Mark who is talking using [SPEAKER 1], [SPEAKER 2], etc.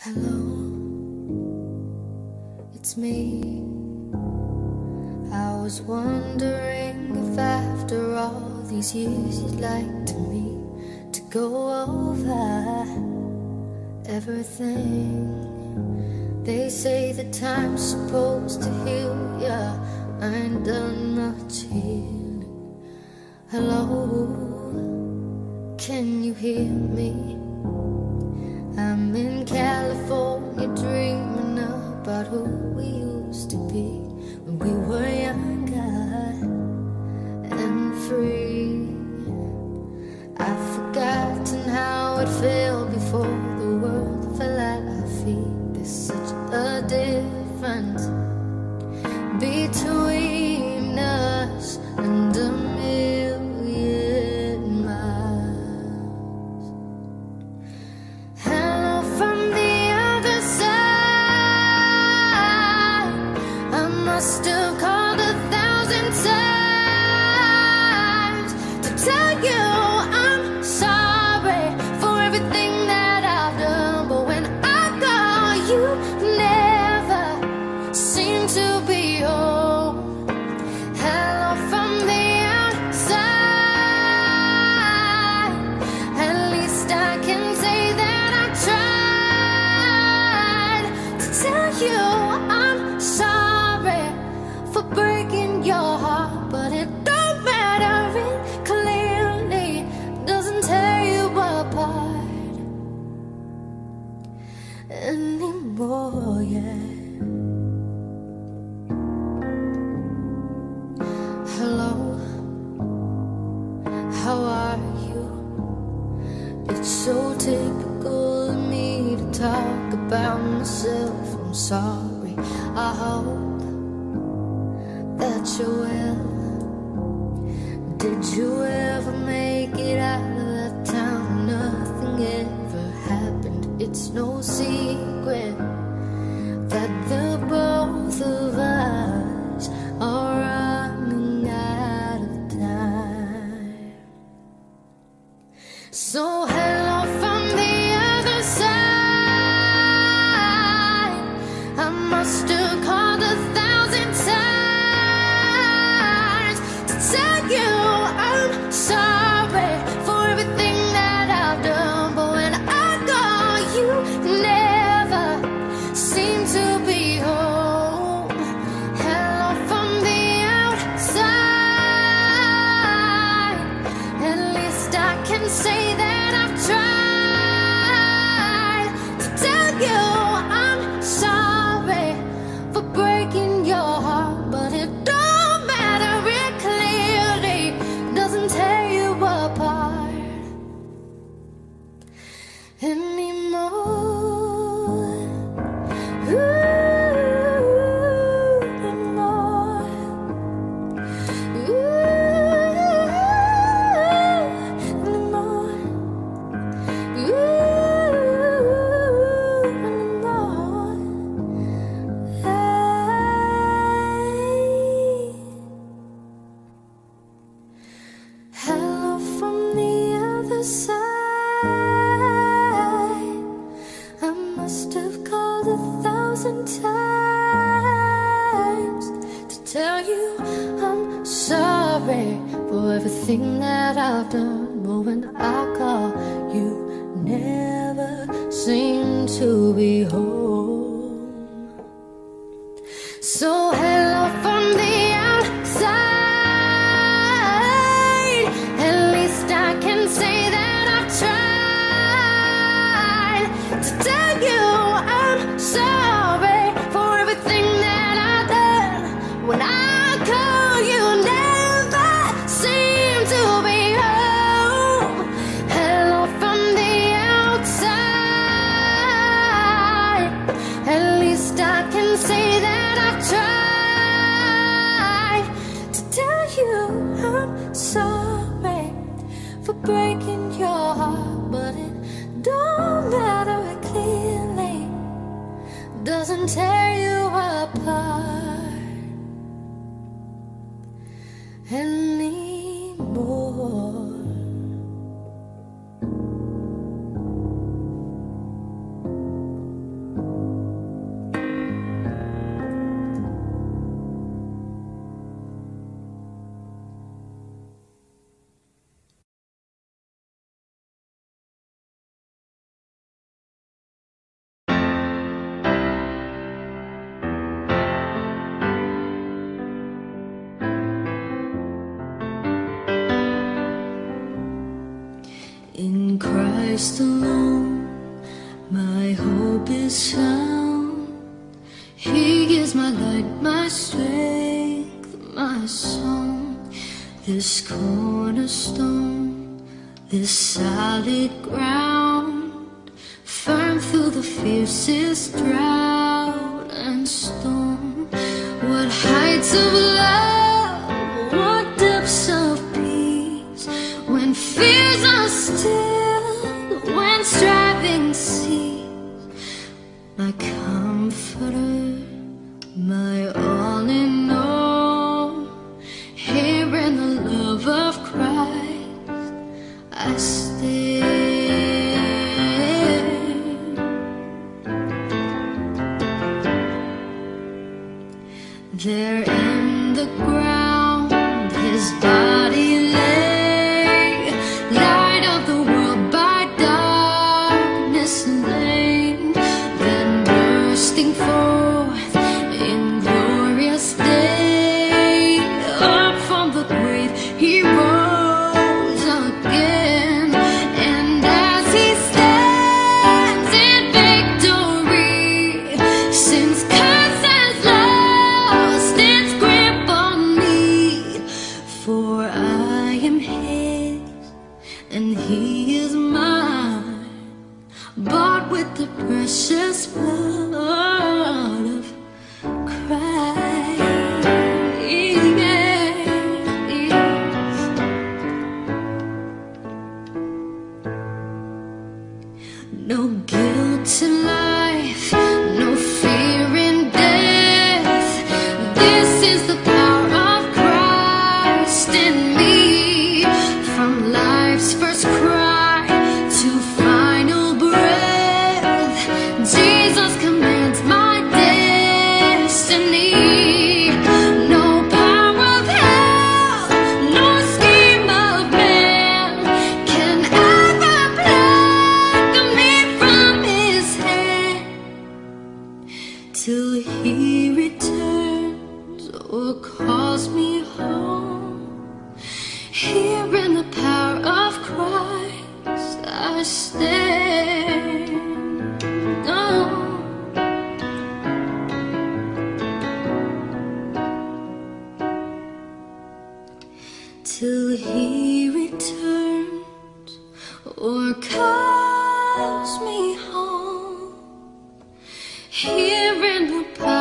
[SPEAKER 1] Hello, it's me. I was wondering if after all these years you'd like me to go over everything. They say that time's supposed to heal ya. I ain't done much healing. Hello, can you hear me? I'm in California dreaming about who we used to be when we were younger and free. I've forgotten how it felt before the world fell at our feet. There's such a difference between us and a million miles. Hello from the other side. I must have called 1,000 times to tell you I'm sorry for everything that I've done, but when I call you never seem to be home. Hello from the outside. At least I can say that I tried to tell you I'm sorry for breaking your heart, but it don't matter, it clearly doesn't tear you apart anymore, yeah. Hello, how are you? It's so typical of me to talk about myself. I'm sorry, I hope that you're well. Did you ever make it out of that town? Nothing ever happened. It's no secret that the both of us are running out of time. So hello from the other side. I must have called 1,000 times to tell you I'm sorry for everything that I've done, but when I call you never seem to be home. Hello from the outside. At least I can say that I've tried to tell you I'm sorry for breaking your heart, but it don't matter, it clearly doesn't tear you apart anymore. Anymore. Anymore. Hello from the other side. I must have called 1,000 times to tell you I'm sorry for everything that I've done, but when I call you never seem to be home. So hello from the outside. At least I can say that I've tried to tell you I'm sorry for everything that I've done. When I call you never seem to be home. Hello from the outside. At least I can say that I've tried to tell you I'm sorry for breaking your heart, but it don't matter, it clearly doesn't tear you apart anymore. In Christ alone, my hope is found. He is my light, my strength, my song. This cornerstone, this solid ground, firm through the fiercest drought and storm. What heights of love, what depths of peace, when fears are still, when striving cease. My comforter, my all in all, here in the love of Christ I stand. There in the ground his body lay, light of the world by darkness slain, then bursting forth in glorious day, up from the grave he rose again. And as he stands in victory, sin's curse has lost its grip on me. For I am his and he is mine, bought with the precious blood of Christ. No guilt in life, no fear in death. This is the power of Christ in me. From life's first cry to final breath, Jesus commands my destiny. No power of hell, no scheme of man can ever pluck me from his hand, till he returns or calls me home. Here in the power of Christ I stand. Oh. Till he returns or calls me home. Here in the power